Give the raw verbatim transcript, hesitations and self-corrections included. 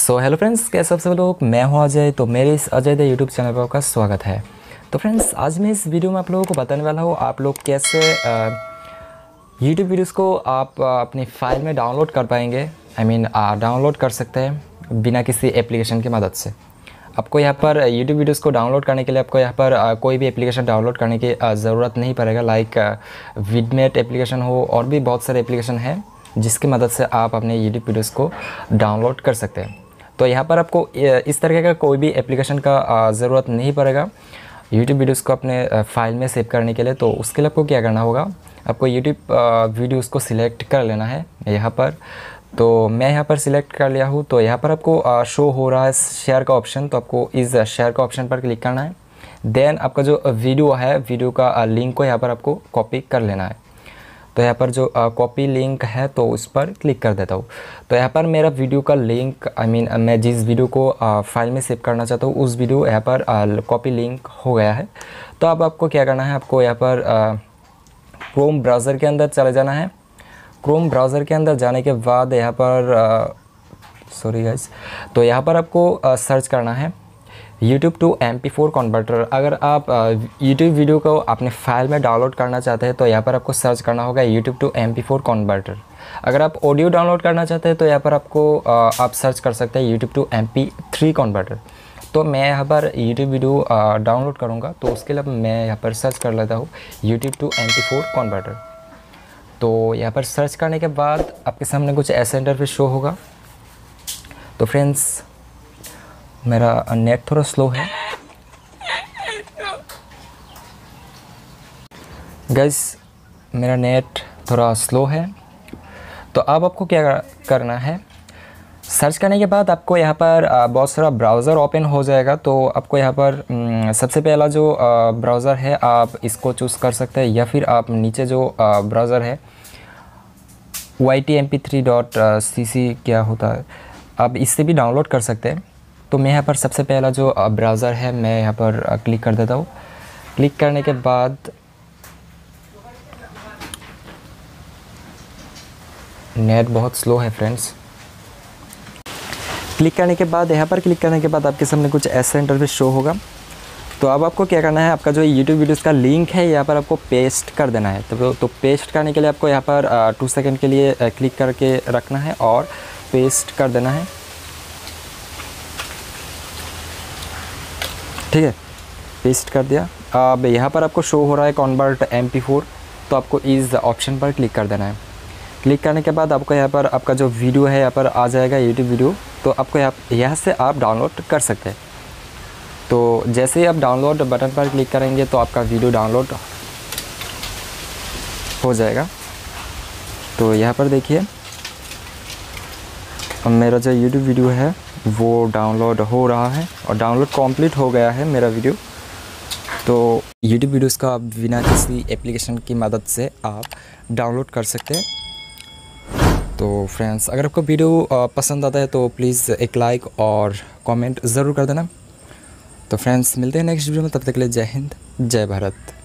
So hello friends, कैसे आप सब लोग। मैं हूं अजय। तो मेरे इस अजय द यूट्यूब चैनल पर आपका स्वागत है। तो फ्रेंड्स, आज मैं इस वीडियो में आप लोगों को बताने वाला हूं आप लोग कैसे यूट्यूब वीडियोस को आप आ, अपनी फ़ाइल में डाउनलोड कर पाएंगे। आई मीन डाउनलोड कर सकते हैं बिना किसी एप्लीकेशन की मदद से। आपको यहाँ पर यूट्यूब वीडियोस को डाउनलोड करने के लिए आपको यहाँ पर आ, कोई भी एप्लीकेशन डाउनलोड करने की ज़रूरत नहीं पड़ेगा। लाइक विडमेट एप्लीकेशन हो और भी बहुत सारे एप्लीकेशन हैं जिसकी मदद से आप अपने यूट्यूब वीडियोस को डाउनलोड कर सकते हैं। तो यहाँ पर आपको इस तरह का कोई भी एप्लीकेशन का ज़रूरत नहीं पड़ेगा यूट्यूब वीडियोस को अपने फ़ाइल में सेव करने के लिए। तो उसके लिए आपको क्या करना होगा, आपको यूट्यूब वीडियोस को सिलेक्ट कर लेना है यहाँ पर। तो मैं यहाँ पर सिलेक्ट कर लिया हूँ। तो यहाँ पर आपको शो हो रहा है शेयर का ऑप्शन, तो आपको इस शेयर का ऑप्शन पर क्लिक करना है। देन आपका जो वीडियो है, वीडियो का लिंक को यहाँ पर आपको कॉपी कर लेना है। तो यहाँ पर जो कॉपी लिंक है तो उस पर क्लिक कर देता हूँ। तो यहाँ पर मेरा वीडियो का लिंक, आई मीन मैं जिस वीडियो को फाइल में सेव करना चाहता हूँ उस वीडियो यहाँ पर कॉपी लिंक हो गया है। तो अब आपको क्या करना है, आपको यहाँ पर क्रोम ब्राउज़र के अंदर चले जाना है। क्रोम ब्राउज़र के अंदर जाने के बाद यहाँ पर सॉरी गाइस, तो यहाँ पर आपको सर्च करना है YouTube to M P four converter. अगर आप यूट्यूब वीडियो को अपने फाइल में डाउनलोड करना चाहते हैं तो यहाँ पर आपको सर्च करना होगा YouTube to M P four converter. अगर आप ऑडियो डाउनलोड करना चाहते हैं तो यहाँ पर आपको आप सर्च कर सकते हैं YouTube to M P three converter. तो मैं यहाँ पर यूट्यूब वीडियो डाउनलोड करूँगा तो उसके लिए मैं यहाँ पर सर्च कर लेता हूँ YouTube to M P four converter. तो यहाँ पर सर्च करने के बाद आपके सामने कुछ ऐसा इंटरफेस शो होगा। तो फ्रेंड्स, मेरा नेट थोड़ा स्लो है गाइस, मेरा नेट थोड़ा स्लो है। तो अब आपको क्या करना है, सर्च करने के बाद आपको यहाँ पर बहुत सारा ब्राउज़र ओपन हो जाएगा। तो आपको यहाँ पर सबसे पहला जो ब्राउज़र है आप इसको चूज़ कर सकते हैं, या फिर आप नीचे जो ब्राउज़र है Y T M P three dot C C क्या होता है, आप इससे भी डाउनलोड कर सकते हैं। तो मैं यहाँ पर सबसे पहला जो ब्राउज़र है मैं यहाँ पर क्लिक कर देता हूँ। क्लिक करने के बाद नेट बहुत स्लो है फ्रेंड्स। क्लिक करने के बाद यहाँ पर क्लिक करने के बाद आपके सामने कुछ ऐसा इंटरफेस शो होगा। तो अब आपको क्या करना है, आपका जो यूट्यूब वीडियोस का लिंक है यहाँ पर आपको पेस्ट कर देना है। तो तो पेस्ट करने के लिए आपको यहाँ पर टू सेकेंड के लिए क्लिक करके रखना है और पेस्ट कर देना है। ठीक है, पेस्ट कर दिया। अब यहाँ पर आपको शो हो रहा है कन्वर्ट एम पी फोर, तो आपको इस ऑप्शन पर क्लिक कर देना है। क्लिक करने के बाद आपको यहाँ पर आपका जो वीडियो है यहाँ पर आ जाएगा यूट्यूब वीडियो। तो आपको यहाँ यहाँ से आप डाउनलोड कर सकते हैं। तो जैसे ही आप डाउनलोड बटन पर क्लिक करेंगे तो आपका वीडियो डाउनलोड हो जाएगा। तो यहाँ पर देखिए मेरा जो यूट्यूब वीडियो है वो डाउनलोड हो रहा है और डाउनलोड कंप्लीट हो गया है मेरा वीडियो। तो यूट्यूब वीडियोस का आप बिना किसी एप्लीकेशन की मदद से आप डाउनलोड कर सकते हैं। तो फ्रेंड्स, अगर आपको वीडियो पसंद आता है तो प्लीज़ एक लाइक और कमेंट ज़रूर कर देना। तो फ्रेंड्स, मिलते हैं नेक्स्ट वीडियो में, तब तक के लिए जय हिंद, जय भारत।